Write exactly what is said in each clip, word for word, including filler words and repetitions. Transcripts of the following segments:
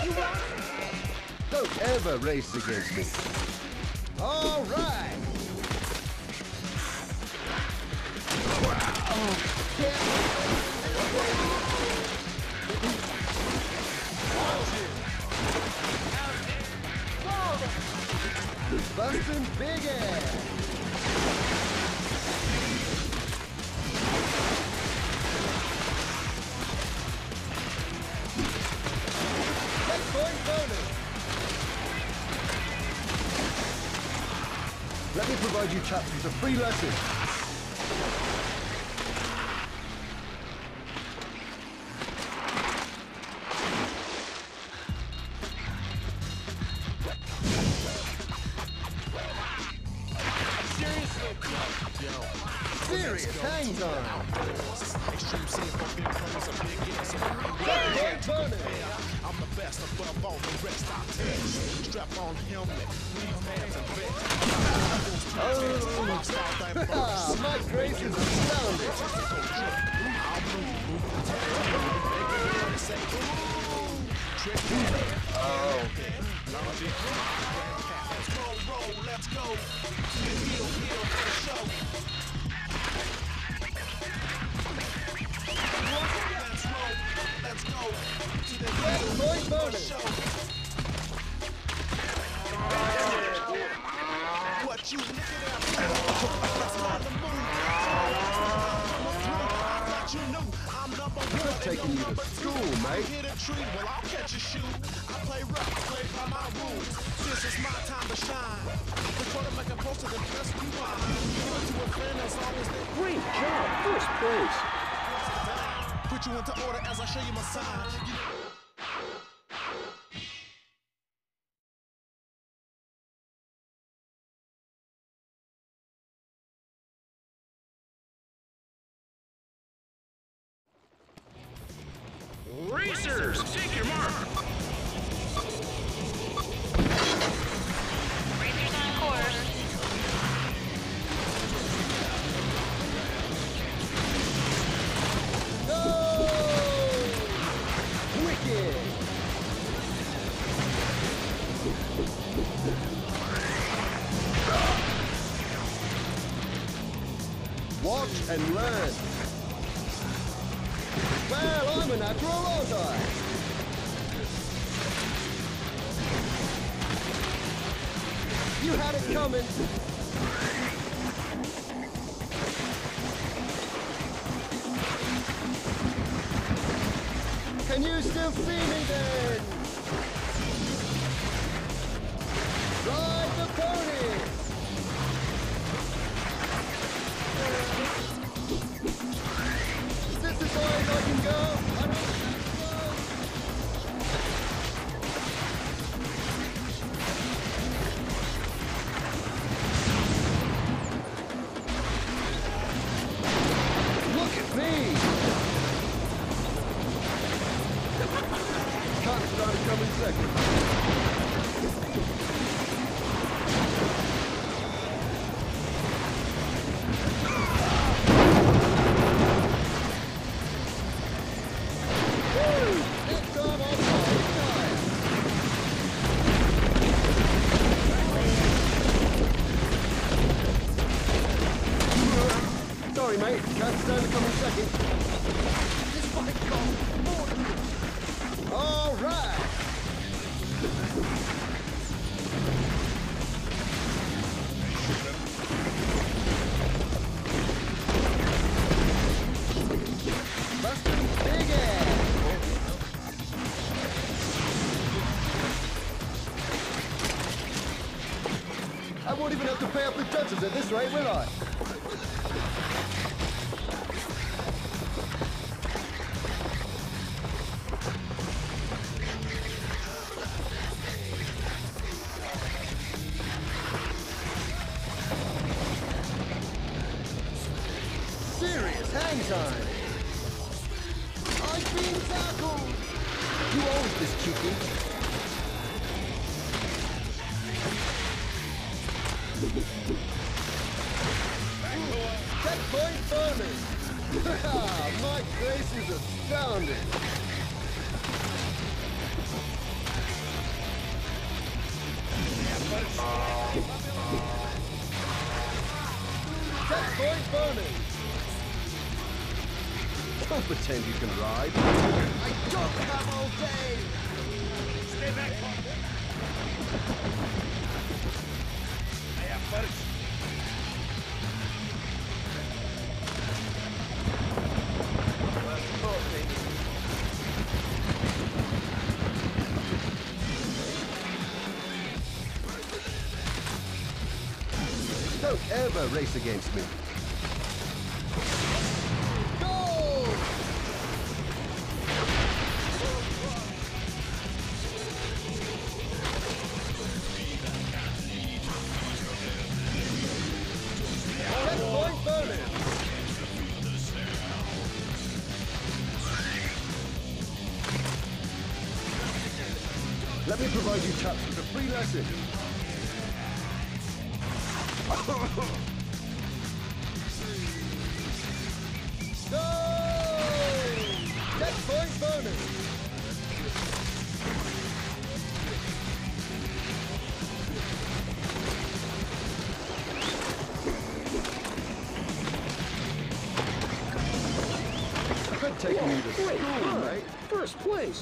Don't ever race against me. All right. Bustin' big ass. Checkpoint bonus. Let me provide you chaps with a free lesson. Serious hang time. I'm the best above all the rest. I test. Strap on helmet, leave hands and vest. Oh, my grace is astounding. Oh. Let's go, roll, let's go. Heel, heel, for the show. Let's roll, let's go. To the Checkpoint bonus. What you looking at? That's not the move. I you know I'm number one. We're taking you to school, mate. Hit a tree, well I'll catch a shoe. I play rough, I play by my rules. This is my time to shine. Before to make a post of the best rewind. Give it to a friend as long as they Great job, first place. put you into order as I show you my sign. You Racers, take your mark. Racers on course. Go! Wicked! Watch and learn. Well, I'm a natural, aren't I? You had it coming. Can you still see me then? Ride the ponies! Is this as high as I can go? I don't think so. Look at me! Cut started coming second. Sorry, mate. Can't stand to come in second. This might cost more than this. All right. Bustin' big ass. I won't even have to pay up the judges at this rate, will I? Serious hang time. I've been tackled. You always this cheeky. Checkpoint bonus. My grace is astounding. burning! Don't pretend you can ride. I don't have all day! Stay back, partner. I have first. Don't ever race against me. Go! Checkpoint burning! Let me provide you chaps with a free lesson. Go! Checkpoint bonus! Good taking you to Great school, fun. mate. First place.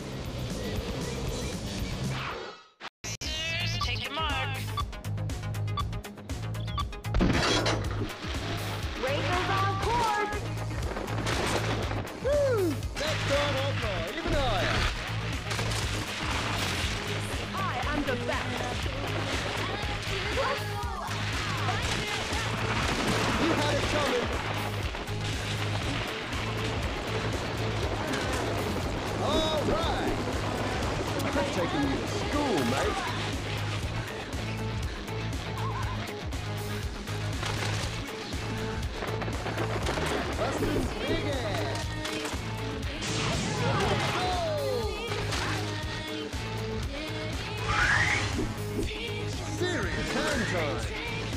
Take your mark. Racers on course! Woo! Next time I'll fly even higher. I am the best! You had it coming. All right. Good taking you to school, mate. Bustin' big ass. Go! Serious hand time.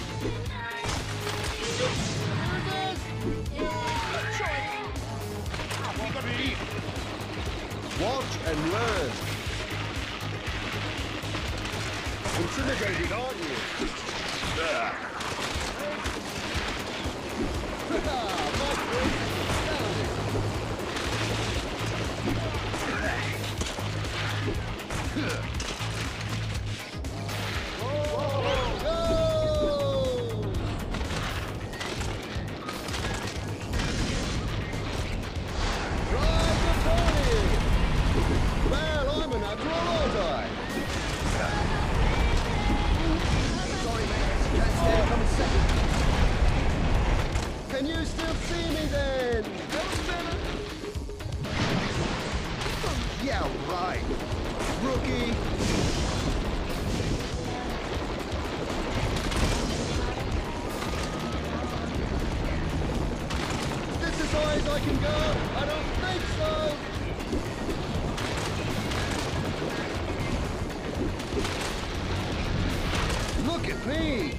Watch and learn. Intimidated, aren't you? My brain is astounding. Whoa, go! Drive the pony! Well, I'm a natural, aren't I? Sorry, mate. Can't stand coming second. Can you still see me then? Yeah, right. Rookie. This as high as I can go? I don't think so. Look at me!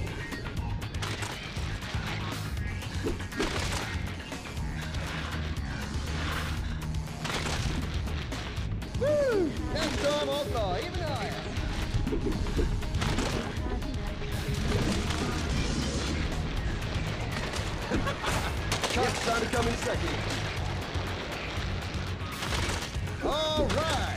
Woo! Next time I'll fly even higher. Cat's trying to come in second. All right.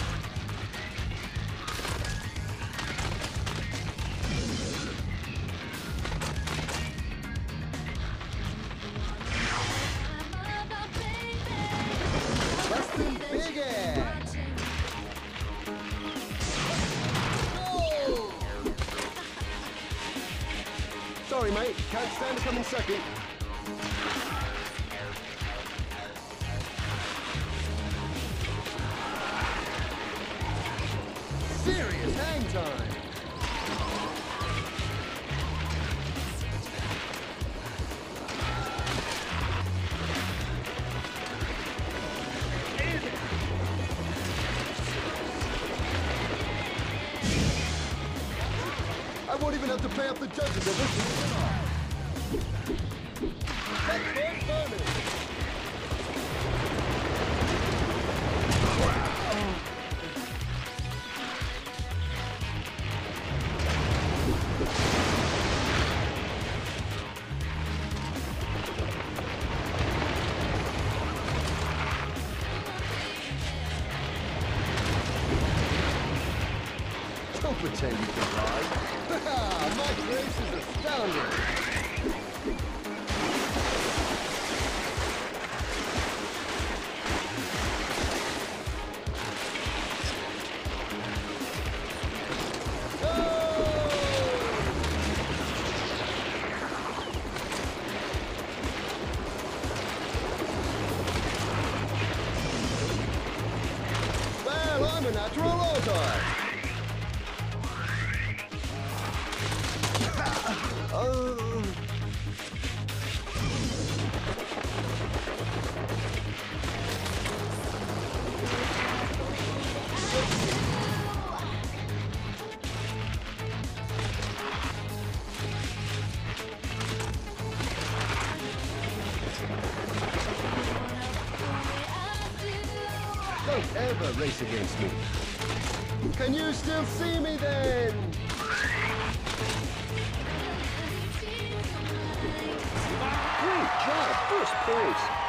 Bustin' big ass. Whoa! Sorry, mate. Can't stand to come in second. Serious hang time. I won't even have to pay up the judges at this point. Checkpoint bonus. Don't pretend you can ride. My grace is astounding. Well, I'm a natural author. Oh. Don't ever race against me. Can you still see me then? Great job, first place.